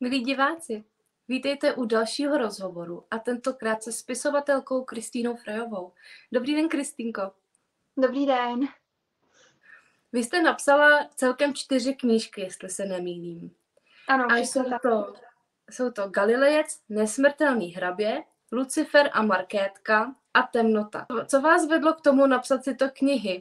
Milí diváci, vítejte u dalšího rozhovoru a tentokrát se spisovatelkou Kristýnou Frejovou. Dobrý den, Kristýnko. Dobrý den. Vy jste napsala celkem 4 knížky, jestli se nemýlím. Ano, A přesně tak. jsou to Galilejec, Nesmrtelný hrabě, Lucifer a Markétka a Temnota. Co vás vedlo k tomu napsat si to knihy?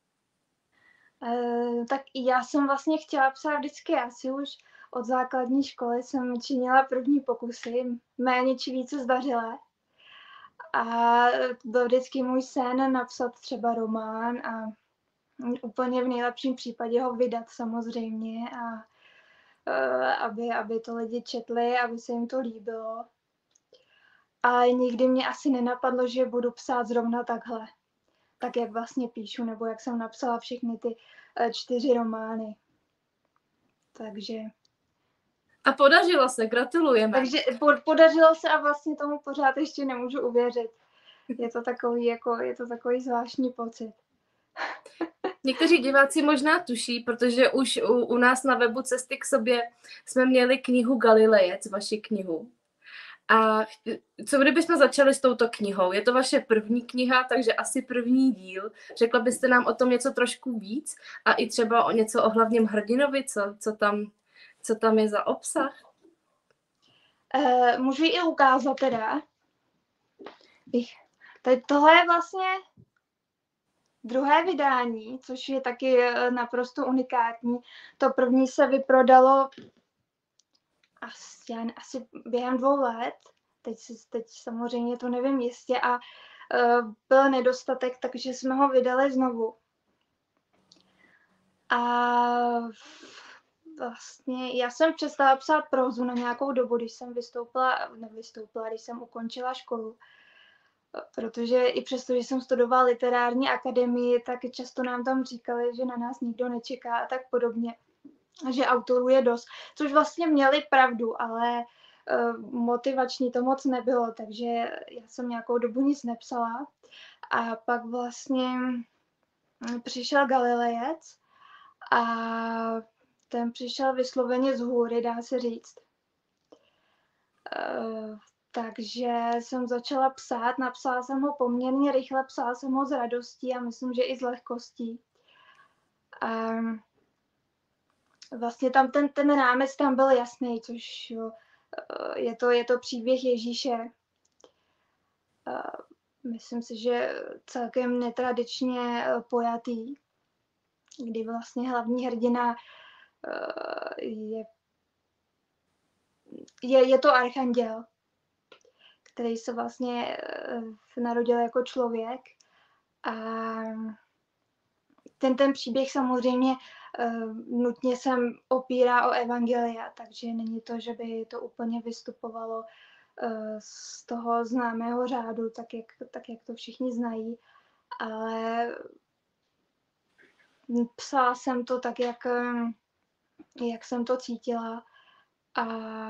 Tak já jsem vlastně chtěla psát vždycky asi už od základní školy jsem činila první pokusy, méně či více zdařilé. A byl vždycky můj sen napsat třeba román a úplně v nejlepším případě ho vydat samozřejmě a aby to lidi četli, aby se jim to líbilo. Ale nikdy mě asi nenapadlo, že budu psát zrovna takhle. Tak, jak vlastně píšu, nebo jak jsem napsala všechny ty 4 romány. Takže... A podařilo se, gratulujeme. Takže podařilo se a vlastně tomu pořád ještě nemůžu uvěřit. Je to takový zvláštní pocit. Někteří diváci možná tuší, protože už u nás na webu Cesty k sobě jsme měli knihu Galilejec, vaši knihu. A co kdybychom začali s touto knihou? Je to vaše první kniha, takže asi první díl. Řekla byste nám o tom něco trošku víc a i třeba o něco o hlavním hrdinovi, co tam je za obsah? Můžu ji i ukázat teda. Tohle je vlastně druhé vydání, což je taky naprosto unikátní. To první se vyprodalo asi během 2 let. Teď samozřejmě to nevím jistě a byl nedostatek, takže jsme ho vydali znovu. A vlastně já jsem přestala psát prózu na nějakou dobu, když jsem když jsem ukončila školu. Protože i přesto, že jsem studovala literární akademii, tak často nám tam říkali, že na nás nikdo nečeká a tak podobně. Že autorů je dost. Což vlastně měli pravdu, ale motivační to moc nebylo, takže já jsem nějakou dobu nic nepsala. A pak vlastně přišel Galilejec a ten přišel vysloveně z hůry, dá se říct. Takže jsem začala psát, napsala jsem ho poměrně rychle, psala jsem ho s radostí a myslím, že i s lehkostí. A vlastně tam ten rámec tam byl jasný, což jo, je to příběh Ježíše. Myslím si, že celkem netradičně pojatý, kdy vlastně hlavní hrdina je to archanděl, který se vlastně narodil jako člověk. A ten příběh samozřejmě nutně se opírá o evangelia, takže není to, že by to úplně vystupovalo z toho známého řádu, tak jak to všichni znají, ale psala jsem to tak, jak jsem to cítila a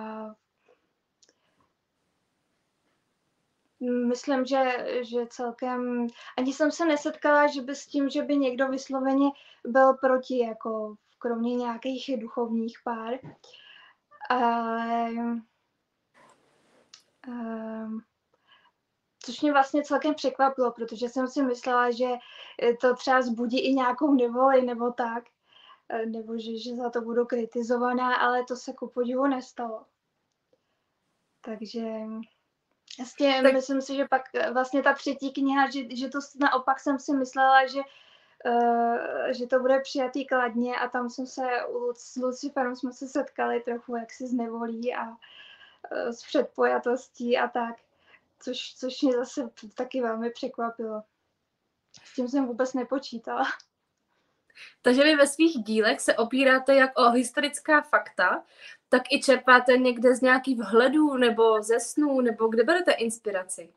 myslím, že celkem ani jsem se nesetkala, že by s tím, že by někdo vysloveně byl proti, jako kromě nějakých duchovních pár. Ale což mě vlastně celkem překvapilo, protože jsem si myslela, že to třeba vzbudí i nějakou nevoli nebo tak, nebo že za to budu kritizovaná, ale to se ku podivu nestalo. Takže vlastně myslím si, že pak vlastně ta třetí kniha, že to naopak jsem si myslela, že to bude přijatý kladně a tam jsem se s Luciferem jsme se setkali trochu jaksi z nevolí a s předpojatostí a tak, což mě zase taky velmi překvapilo. S tím jsem vůbec nepočítala. Takže vy ve svých dílech se opíráte jak o historická fakta, tak i čerpáte někde z nějakých vhledů nebo ze snů, nebo kde berete inspiraci?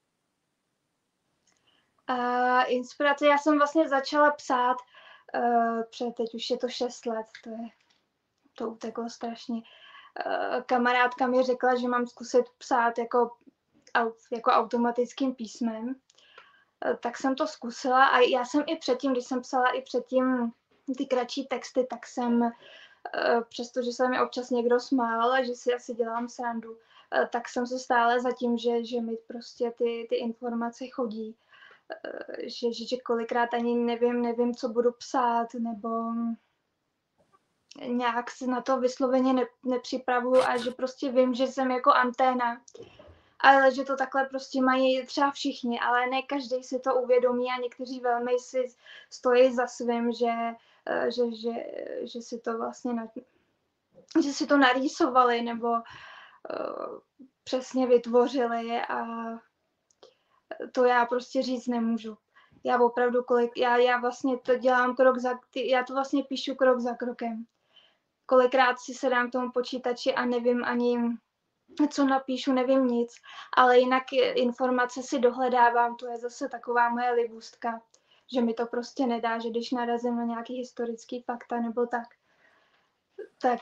Inspirace, já jsem vlastně začala psát, teď už je to 6 let, to uteklo strašně. Kamarádka mi řekla, že mám zkusit psát jako automatickým písmem, tak jsem to zkusila a já jsem i předtím, když jsem psala i předtím ty kratší texty, tak jsem přestože se mi občas někdo smál a že si asi dělám srandu, tak jsem se stále za tím, že mi prostě ty informace chodí. Že kolikrát ani nevím, co budu psát, nebo nějak se na to vysloveně nepřipravuju a že prostě vím, že jsem jako anténa. Ale že to takhle prostě mají třeba všichni, ale ne každý si to uvědomí a někteří velmi si stojí za svým, že si to vlastně že si to narýsovali nebo přesně vytvořili a to já prostě říct nemůžu. Já opravdu já vlastně to dělám já to vlastně píšu krok za krokem. Kolikrát si sedám k tomu počítači a nevím ani, co napíšu, nevím nic, ale jinak informace si dohledávám, to je zase taková moje libůstka, že mi to prostě nedá, že když narazím na nějaký historický fakta nebo tak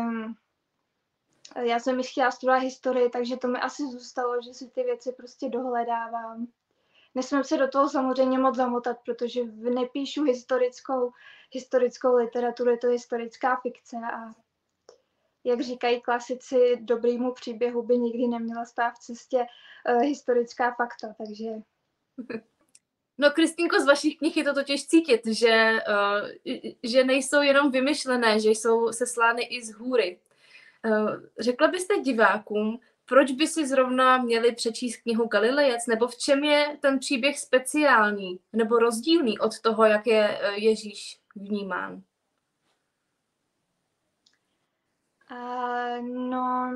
já jsem chtěla studovat historii, takže to mi asi zůstalo, že si ty věci prostě dohledávám. Nesmím se do toho samozřejmě moc zamotat, protože nepíšu historickou literaturu, je to historická fikce a jak říkají klasici, dobrýmu příběhu by nikdy neměla stát v cestě historická fakta, takže... No, Kristýnko, z vašich knih je to totiž cítit, že nejsou jenom vymyšlené, že jsou seslány i z hůry. Řekla byste divákům, proč by si zrovna měli přečíst knihu Galilejec, nebo v čem je ten příběh speciální nebo rozdílný od toho, jak je Ježíš vnímán? No,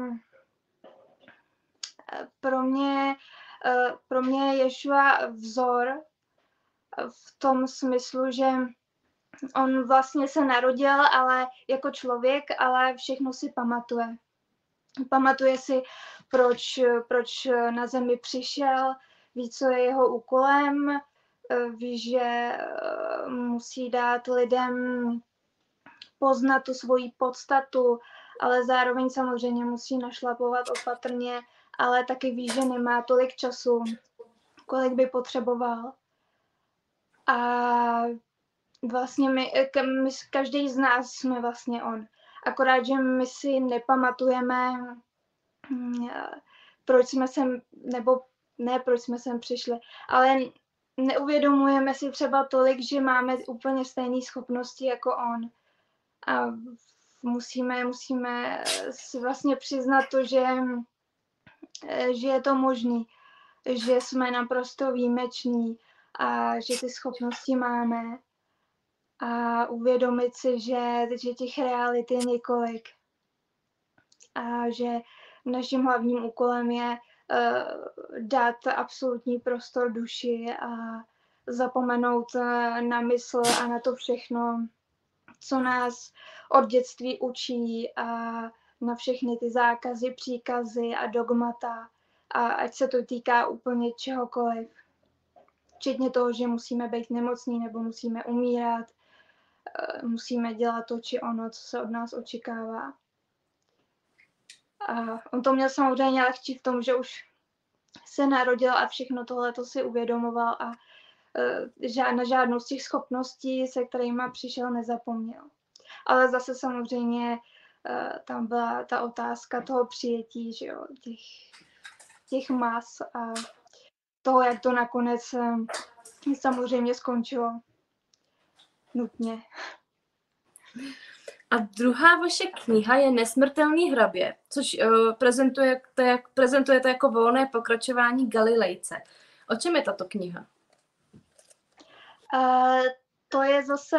pro mě je Ješua vzor v tom smyslu, že on vlastně se narodil, ale jako člověk, ale všechno si pamatuje. Pamatuje si, proč na zemi přišel, ví, co je jeho úkolem, ví, že musí dát lidem poznat tu svoji podstatu, ale zároveň samozřejmě musí našlapovat opatrně, ale taky ví, že nemá tolik času, kolik by potřeboval. A vlastně my každý z nás jsme vlastně on. Akorát, že my si nepamatujeme, proč jsme sem, nebo ne proč jsme sem přišli, ale neuvědomujeme si třeba tolik, že máme úplně stejné schopnosti jako on. A musíme si vlastně přiznat to, že je to možný, že jsme naprosto výjimeční a že ty schopnosti máme a uvědomit si, že těch realit je několik a že naším hlavním úkolem je dát absolutní prostor duši a zapomenout na mysl a na to všechno, co nás od dětství učí a na všechny ty zákazy, příkazy a dogmata a ať se to týká úplně čehokoliv. Včetně toho, že musíme být nemocní nebo musíme umírat, musíme dělat to či ono, co se od nás očekává. A on to měl samozřejmě lehčí v tom, že už se narodil a všechno tohleto si uvědomoval a na žádnou z těch schopností, se kterými přišel, nezapomněl. Ale zase samozřejmě tam byla ta otázka toho přijetí, že jo, těch mas a toho, jak to nakonec samozřejmě skončilo nutně. A druhá vaše kniha je Nesmrtelný hrabě, což prezentujete jako volné pokračování Galilejce. O čem je tato kniha? To je zase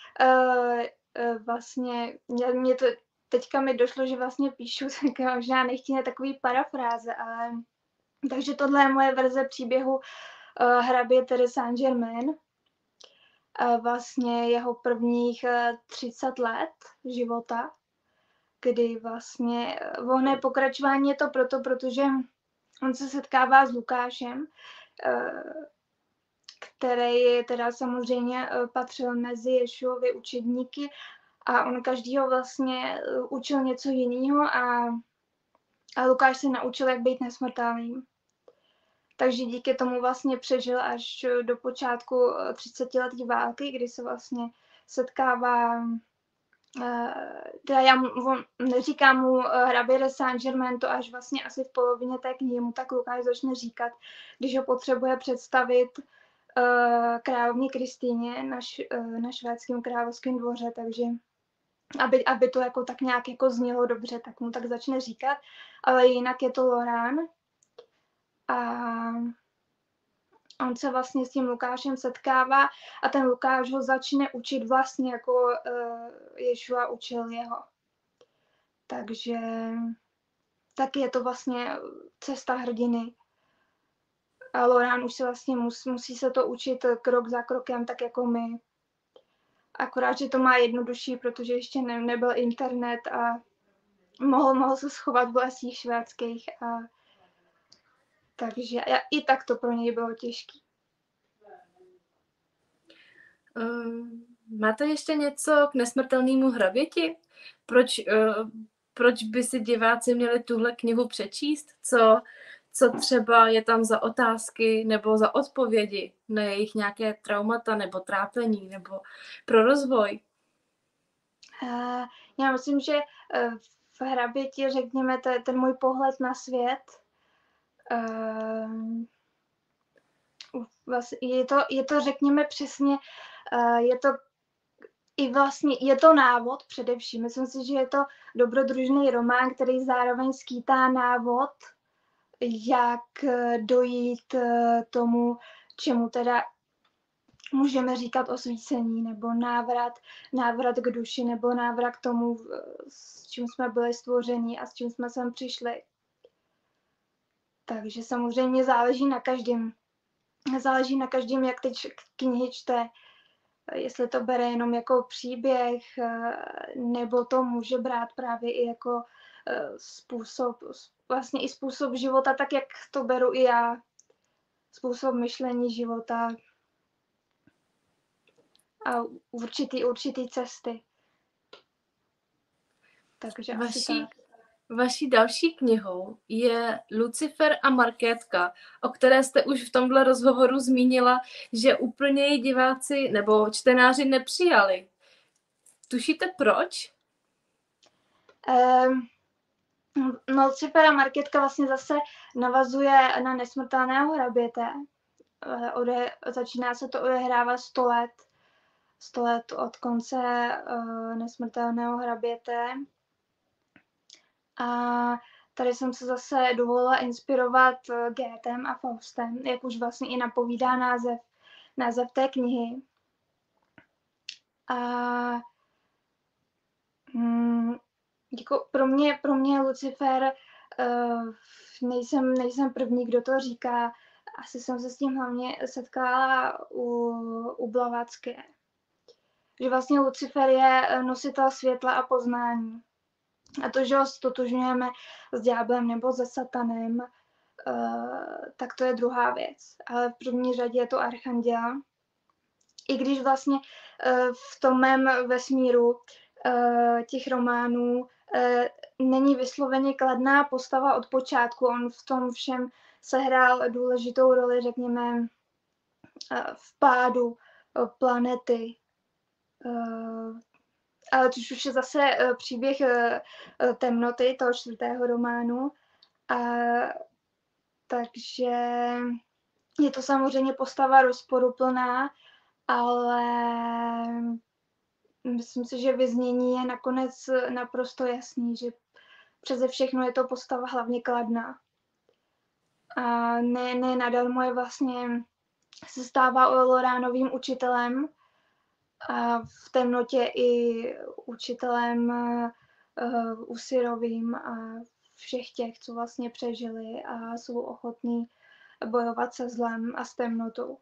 vlastně, teďka mi došlo, že vlastně píšu možná nechtěně takový parafráze, ale takže tohle je moje verze příběhu hrabě Tedy Saint-Germain. Vlastně jeho prvních 30 let života, kdy vlastně volné pokračování je to protože on se setkává s Lukášem, který teda samozřejmě patřil mezi Ješuovy učedníky a on každýho vlastně učil něco jiného a Lukáš se naučil, jak být nesmrtelným. Takže díky tomu vlastně přežil až do počátku 30letý války, kdy se vlastně setkává teda neříkám mu hrabě de Saint-Germain, to až vlastně asi v polovině té knihy mu tak Lukáš začne říkat, když ho potřebuje představit královně Kristýně na švédském královském dvoře, takže aby to jako tak nějak jako znělo dobře, tak mu tak začne říkat, ale jinak je to Loran a on se vlastně s tím Lukášem setkává a ten Lukáš ho začne učit vlastně jako Ješua učil jeho. Takže tak je to vlastně cesta hrdiny. A Loran už se vlastně musí se to učit krok za krokem, tak jako my. Akorát, že to má jednodušší, protože ještě nebyl internet a mohl se schovat v lesích švédských. Takže i tak to pro něj bylo těžké. Máte ještě něco k Nesmrtelnému hraběti? Proč by si diváci měli tuhle knihu přečíst? Co třeba je tam za otázky nebo za odpovědi na jejich nějaké traumata nebo trápení nebo pro rozvoj? Já myslím, že v hraběti, řekněme, ten můj pohled na svět, je to, řekněme přesně, je to návod především. Myslím si, že je to dobrodružný román, který zároveň skýtá návod, jak dojít tomu, čemu teda můžeme říkat osvícení, nebo návrat k duši, nebo návrat k tomu, s čím jsme byli stvoření a s čím jsme sem přišli. Takže samozřejmě záleží na každém, jak teď knihy čte. Jestli to bere jenom jako příběh, nebo to může brát právě i jako způsob života, tak jak to beru i já. Způsob myšlení života a určitý cesty. Takže asi tak. Vaší další knihou je Lucifer a Markétka, o které jste už v tomhle rozhovoru zmínila, že úplně ji diváci nebo čtenáři nepřijali. Tušíte proč? Lucifer a Markétka vlastně zase navazuje na Nesmrtelného hraběte. Začíná se to odehrávat 100 let od konce Nesmrtelného hraběte. A tady jsem se zase dovolila inspirovat Goethem a Faustem, jak už vlastně i napovídá název té knihy. A jako pro mě Lucifer, nejsem první, kdo to říká. Asi jsem se s tím hlavně setkala u Blavatsky. Že vlastně Lucifer je nositel světla a poznání. A to, že ho stotožňujeme s ďáblem nebo se satanem, tak to je druhá věc. Ale v první řadě je to archanděl. I když vlastně v tom mém vesmíru těch románů není vysloveně kladná postava od počátku. On v tom všem sehrál důležitou roli, řekněme, v pádu planety. Ale což už je zase příběh temnoty, toho 4. románu. Takže je to samozřejmě postava rozporuplná, ale myslím si, že vyznění je nakonec naprosto jasný, že přeze všechno je to postava hlavně kladná. A ne nadarmo je vlastně se stává Loránovým učitelem a v temnotě i učitelem Usirovým a všech těch, co vlastně přežili a jsou ochotní bojovat se zlem a s temnotou.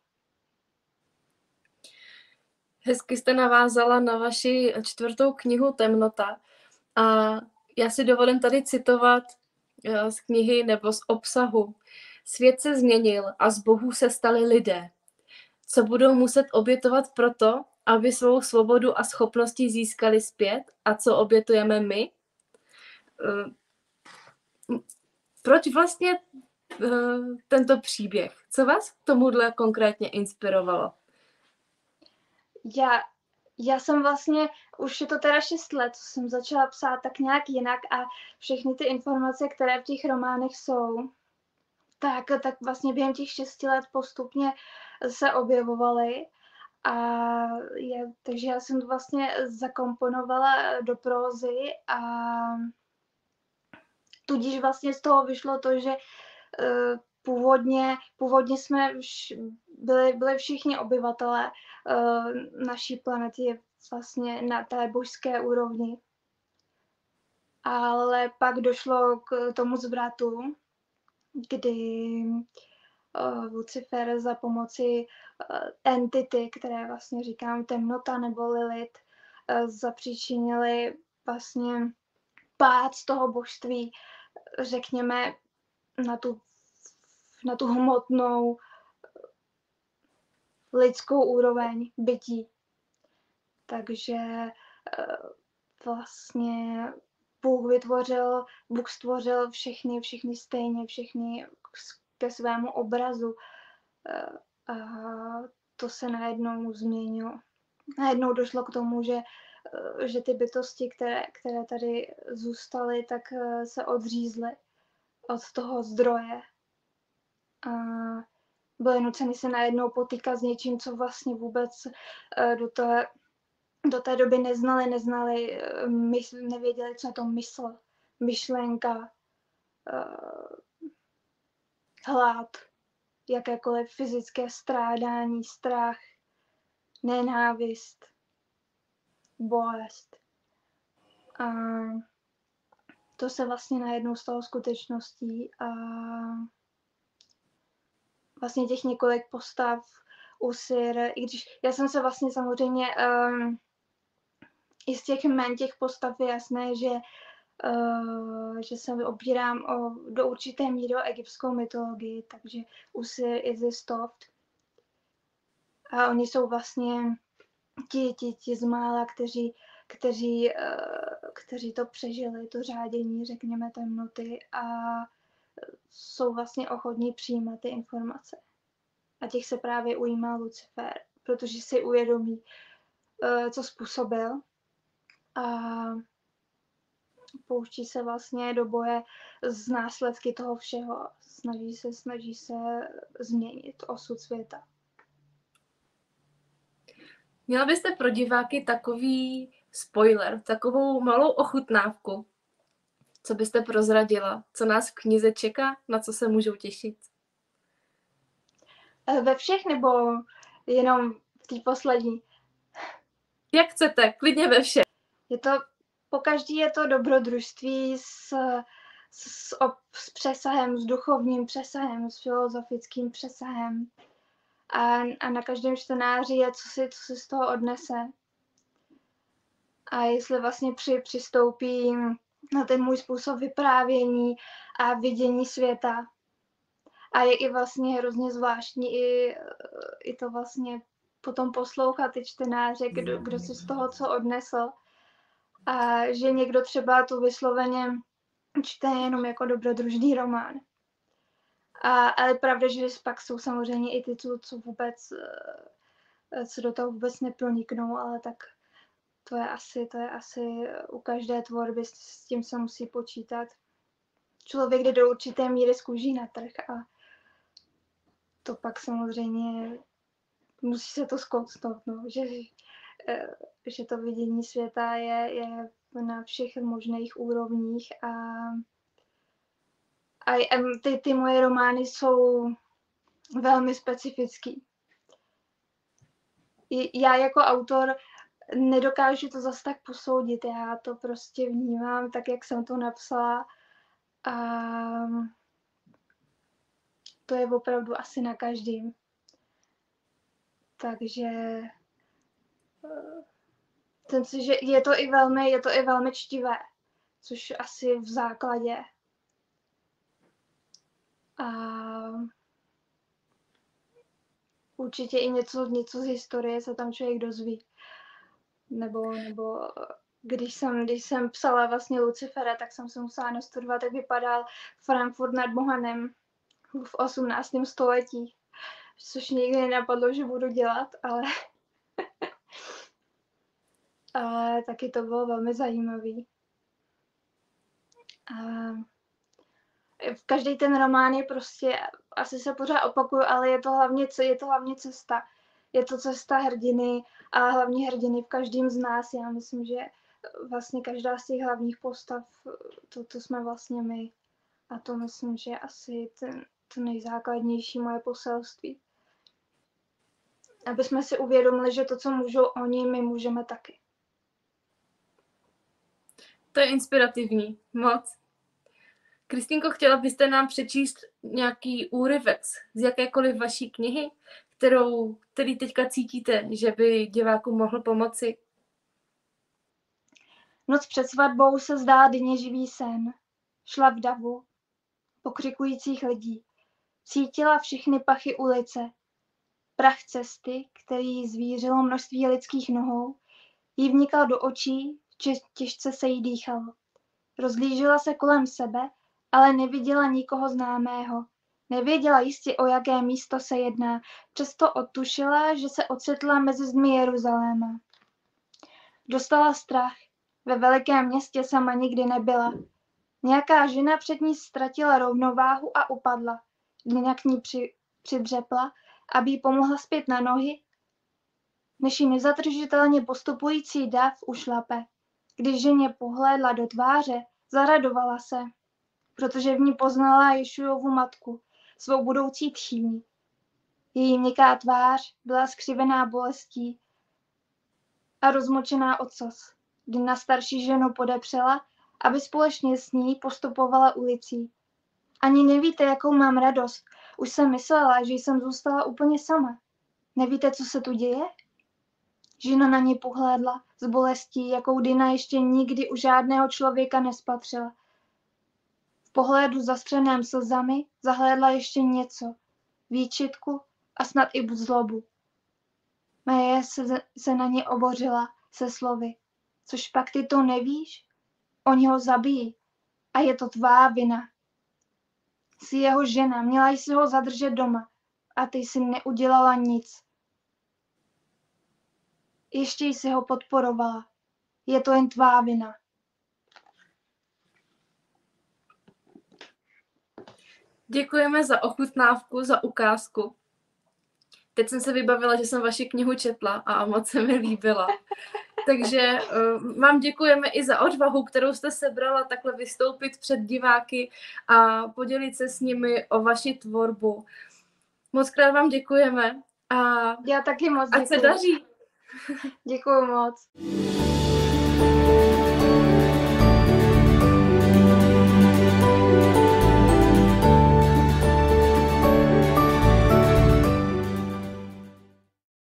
Hezky jste navázala na vaši 4. knihu Temnota a já si dovolím tady citovat z knihy nebo z obsahu. Svět se změnil a z bohů se stali lidé, co budou muset obětovat proto, aby svou svobodu a schopnosti získali zpět a co obětujeme my. Proč vlastně tento příběh? Co vás k tomuhle konkrétně inspirovalo? Já jsem vlastně, už je to teda 6 let, co jsem začala psát tak nějak jinak a všechny ty informace, které v těch románech jsou, tak vlastně během těch 6 let postupně se objevovaly. A takže já jsem to vlastně zakomponovala do prózy a tudíž vlastně z toho vyšlo to, že původně jsme byli všichni obyvatelé naší planety vlastně na té božské úrovni. Ale pak došlo k tomu zvratu, kdy Lucifer za pomoci entity, které vlastně říkám temnota nebo Lilith, zapříčinili vlastně pád z toho božství, řekněme, na tu hmotnou lidskou úroveň bytí. Takže vlastně Bůh stvořil všechny stejně, všechny ke svému obrazu. A to se najednou změnilo. Najednou došlo k tomu, že ty bytosti, které tady zůstaly, tak se odřízly od toho zdroje. A byly nuceny se najednou potýkat s něčím, co vlastně vůbec do té doby neznali, nevěděli, co je to mysl, myšlenka, hlad, jakékoliv fyzické strádání, strach, nenávist, bolest. A to se vlastně najednou stalo skutečností a vlastně těch několik postav Usir, i když já jsem se vlastně samozřejmě i z těch jmen těch postav je jasné, že se opírám do určité míry o egyptskou mytologii, takže Usir, Isis, Toft. A oni jsou vlastně ti z mála, kteří to přežili, to řádění, řekněme, temnoty a jsou vlastně ochotní přijímat ty informace. A těch se právě ujímá Lucifer, protože si uvědomí, co způsobil a pouští se vlastně do boje z následky toho všeho. Snaží se změnit osud světa. Měla byste pro diváky takový spoiler, takovou malou ochutnávku, co byste prozradila, co nás v knize čeká, na co se můžou těšit? Ve všech nebo jenom v té poslední? Jak chcete, klidně ve všech. Pokaždý je to dobrodružství s přesahem, s duchovním přesahem, s filozofickým přesahem. A na každém čtenáři je, co si z toho odnese. A jestli vlastně přistoupí na ten můj způsob vyprávění a vidění světa. A je i vlastně hrozně zvláštní i to vlastně potom poslouchat ty čtenáře, kdo si z toho co odnesl. A že někdo třeba to vysloveně čte jenom jako dobrodružný román. Ale pravda, že pak jsou samozřejmě i ty, co do toho vůbec neproniknou, ale tak to je asi u každé tvorby, s tím se musí počítat. Člověk jde do určité míry z kůží na trh a to pak samozřejmě musí se to zkousnout, no, že to vidění světa je na všech možných úrovních a ty moje romány jsou velmi specifický. Já jako autor nedokážu to zas tak posoudit, já to prostě vnímám tak, jak jsem to napsala a to je opravdu asi na každým. Takže že je to i velmi čtivé, což asi v základě. A určitě i něco z historie se tam člověk dozví. Nebo když jsem psala vlastně Lucifera, tak jsem se musela nastudovat, jak vypadal Frankfurt nad Mohanem v 18. století. Což nikdy nenapadlo, že budu dělat, ale Ale taky to bylo velmi zajímavý. A v každý ten román je prostě, asi se pořád opakuju, ale je to hlavně cesta. Je to cesta hrdiny a hlavní hrdiny v každém z nás. Já myslím, že vlastně každá z těch hlavních postav, to jsme vlastně my. A to myslím, že je asi to nejzákladnější moje poselství. Aby jsme si uvědomili, že to, co můžou oni, my můžeme taky. To je inspirativní, moc. Kristýnko, chtěla byste nám přečíst nějaký úryvek z jakékoliv vaší knihy, který teďka cítíte, že by divákům mohl pomoci? Noc před svatbou se zdá denně živý sen. Šla v davu pokřikujících lidí. Cítila všechny pachy ulice. Prach cesty, který zvířilo množství lidských nohou, jí vnikal do očí, těžce se jí dýchalo. Rozhlížela se kolem sebe, ale neviděla nikoho známého. Nevěděla jistě, o jaké místo se jedná, přesto odtušila, že se ocitla mezi zdmi Jeruzaléma. Dostala strach. Ve velikém městě sama nikdy nebyla. Nějaká žena před ní ztratila rovnováhu a upadla. Dina k ní přidřepla, aby jí pomohla zpět na nohy, než jí nezadržitelně postupující dav ušlape. Když ženě pohlédla do tváře, zaradovala se, protože v ní poznala Ješujovu matku, svou budoucí tchýni. Její měkká tvář byla skřivená bolestí a rozmočená ocas. Dina starší ženu podepřela, aby společně s ní postupovala ulicí. Ani nevíte, jakou mám radost. Už jsem myslela, že jsem zůstala úplně sama. Nevíte, co se tu děje? Žena na ní pohlédla s bolestí, jakou Dina ještě nikdy u žádného člověka nespatřila. V pohlédu zastřeném slzami zahlédla ještě něco. Výčitku a snad i zlobu. Marie se na ně obořila se slovy. Což pak ty to nevíš? Oni ho zabijí. A je to tvá vina. Jsi jeho žena, měla jsi ho zadržet doma. A ty jsi neudělala nic. Ještě jsi ho podporovala. Je to jen tvá vina. Děkujeme za ochutnávku, za ukázku. Teď jsem se vybavila, že jsem vaši knihu četla a moc se mi líbila. Takže vám děkujeme i za odvahu, kterou jste sebrala takhle vystoupit před diváky a podělit se s nimi o vaši tvorbu. Mockrát vám děkujeme a Já taky moc děkuji. ať se daří. Děkuji moc.